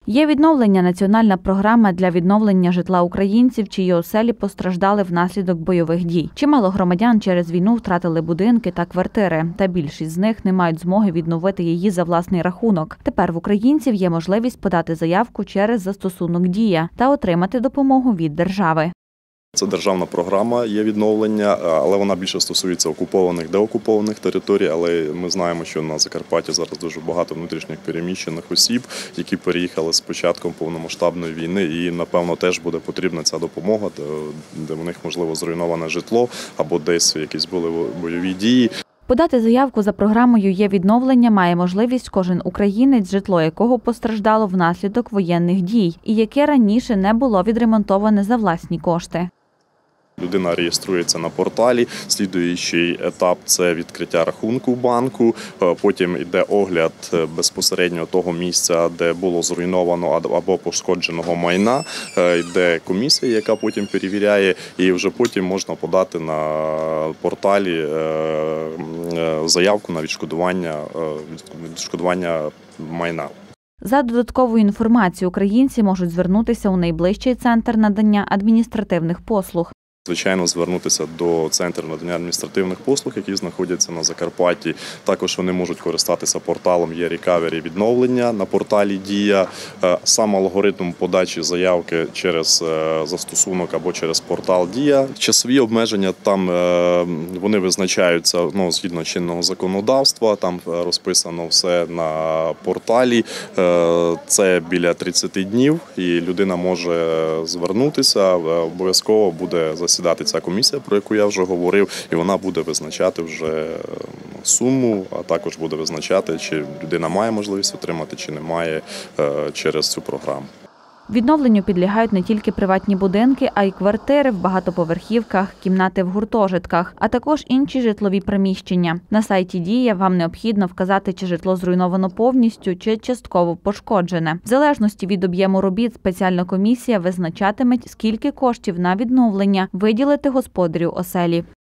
Є відновлення – національна програма для відновлення житла українців, чиї оселі постраждали внаслідок бойових дій. Чимало громадян через війну втратили будинки та квартири, та більшість з них не мають змоги відновити її за власний рахунок. Тепер в українців є можливість подати заявку через застосунок «Дія» та отримати допомогу від держави. Це державна програма, є відновлення, але вона більше стосується окупованих, деокупованих територій. Але ми знаємо, що на Закарпатті зараз дуже багато внутрішніх переміщених осіб, які переїхали з початком повномасштабної війни. І, напевно, теж буде потрібна ця допомога, де в них, можливо, зруйноване житло або десь якісь були бойові дії. Подати заявку за програмою «Є відновлення» має можливість кожен українець, житло якого постраждало внаслідок воєнних дій і яке раніше не було відремонтоване за власні кошти. Людина реєструється на порталі, слідуючий етап – це відкриття рахунку в банку, потім йде огляд безпосередньо того місця, де було зруйновано або пошкодженого майна, йде комісія, яка потім перевіряє, і вже потім можна подати на порталі заявку на відшкодування майна. За додатковою інформацією українці можуть звернутися у найближчий центр надання адміністративних послуг. Звичайно, звернутися до центру надання адміністративних послуг, які знаходяться на Закарпатті. Також вони можуть користатися порталом «Є-Рекавері» відновлення на порталі «Дія». Сам алгоритм подачі заявки через застосунок або через портал «Дія». Часові обмеження там вони визначаються згідно чинного законодавства. Там розписано все на порталі. Це біля 30 днів, і людина може звернутися. Обов'язково буде засідати ця комісія, про яку я вже говорив, і вона буде визначати вже суму, а також буде визначати, чи людина має можливість отримати, чи не має через цю програму. Відновленню підлягають не тільки приватні будинки, а й квартири в багатоповерхівках, кімнати в гуртожитках, а також інші житлові приміщення. На сайті «Дія» вам необхідно вказати, чи житло зруйновано повністю, чи частково пошкоджене. В залежності від об'єму робіт спеціальна комісія визначатиме, скільки коштів на відновлення виділити господарю оселі.